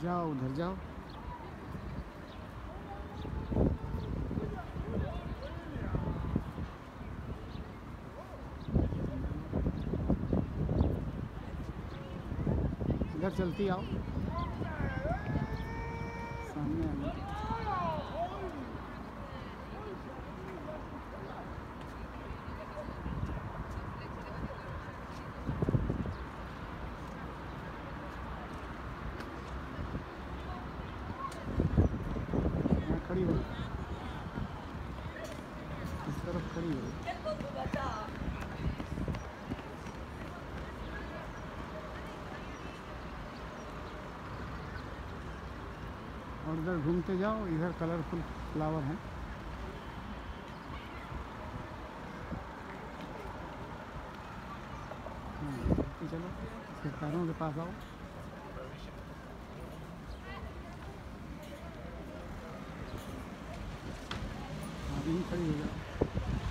जाओ उधर जाओ। इधर चलती आओ, सामने आ गई। खड़ी हो, इस तरफ खड़ी हो। और इधर घूमते जाओ, इधर कलरफुल फ्लावर हैं। चलो इसके पैरों के पास आओ। अभी खड़ी हो जाओ।